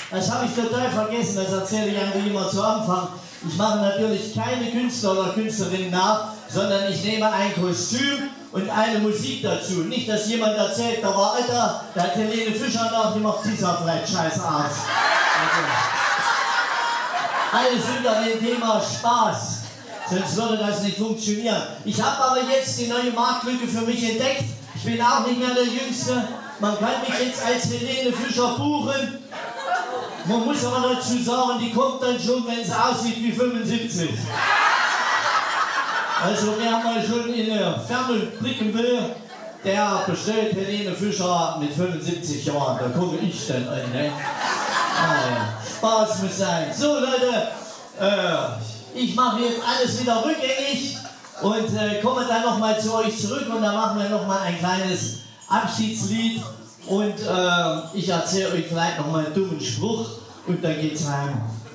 Das habe ich total vergessen, das erzähle ich eigentlich immer zu Anfang. Ich mache natürlich keine Künstler oder Künstlerinnen nach, sondern ich nehme ein Kostüm und eine Musik dazu. Nicht, dass jemand erzählt, da war Alter, da hat Helene Fischer nach, die macht dieser vielleicht scheiß Arzt. Alles unter dem Thema Spaß, sonst würde das nicht funktionieren. Ich habe aber jetzt die neue Marktlücke für mich entdeckt. Ich bin auch nicht mehr der Jüngste. Man kann mich jetzt als Helene Fischer buchen. Man muss aber dazu sagen, die kommt dann schon, wenn es aussieht wie 75. Also wer mal schon in der Ferne blicken will, der bestellt Helene Fischer mit 75 Jahren. Da gucke ich dann an. Ne? Spaß muss sein. So Leute, ich mache jetzt alles wieder rückgängig und komme dann nochmal zu euch zurück und dann machen wir nochmal ein kleines Abschiedslied und ich erzähle euch vielleicht nochmal einen dummen Spruch und dann geht's heim.